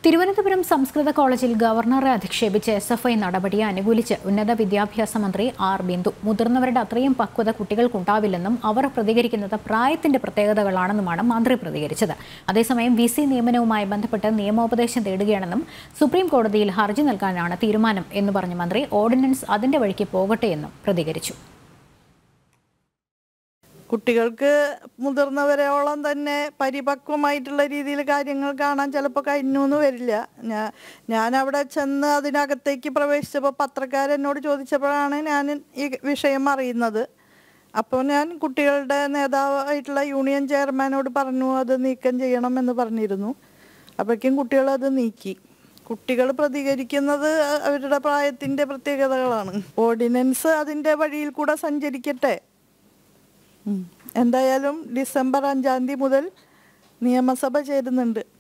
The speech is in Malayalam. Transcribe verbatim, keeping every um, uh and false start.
തിരുവനന്തപുരം സംസ്കൃത കോളേജിൽ ഗവർണറെ അധിക്ഷേപിച്ച് എസ് എഫ് ഐ നടപടിയെ അനുകൂലിച്ച് ഉന്നത വിദ്യാഭ്യാസ മന്ത്രി ആർ ബിന്ദു. മുതിർന്നവരുടെ അത്രയും പക്വത കുട്ടികൾക്കുണ്ടാവില്ലെന്നും അവർ പ്രതികരിക്കുന്നത് പ്രായത്തിന്റെ പ്രത്യേകതകളാണെന്നുമാണ് മന്ത്രി പ്രതികരിച്ചത്. അതേസമയം വി സി നിയമനവുമായി ബന്ധപ്പെട്ട് നിയമോപദേശം തേടുകയാണെന്നും സുപ്രീം കോടതിയിൽ ഹർജി നൽകാനാണ് തീരുമാനം എന്ന് പറഞ്ഞ മന്ത്രി ഓർഡിനൻസ് അതിന്റെ വഴിക്ക് പോകട്ടെയെന്നും പ്രതികരിച്ചു. കുട്ടികൾക്ക് മുതിർന്നവരോളം തന്നെ പരിപക്വമായിട്ടുള്ള രീതിയിൽ കാര്യങ്ങൾ കാണാൻ ചിലപ്പോൾ കഴിഞ്ഞു എന്ന് വരില്ല. ഞാൻ ഞാൻ അവിടെ ചെന്ന് അതിനകത്തേക്ക് പ്രവേശിച്ചപ്പോൾ പത്രക്കാരെന്നോട് ചോദിച്ചപ്പോഴാണ് ഞാൻ ഈ വിഷയം അറിയുന്നത്. അപ്പോൾ ഞാൻ കുട്ടികളുടെ നേതാവായിട്ടുള്ള യൂണിയൻ ചെയർമാനോട് പറഞ്ഞു അത് നീക്കം ചെയ്യണമെന്ന് പറഞ്ഞിരുന്നു. അപ്പോഴേക്കും കുട്ടികൾ അത് നീക്കി. കുട്ടികൾ പ്രതികരിക്കുന്നത് അവരുടെ പ്രായത്തിൻ്റെ പ്രത്യേകതകളാണ്. ഓർഡിനൻസ് അതിൻ്റെ വഴിയിൽ കൂടെ സഞ്ചരിക്കട്ടെ. എന്തായാലും ഡിസംബർ അഞ്ചാം തീയതി മുതൽ നിയമസഭ ചേരുന്നുണ്ട്.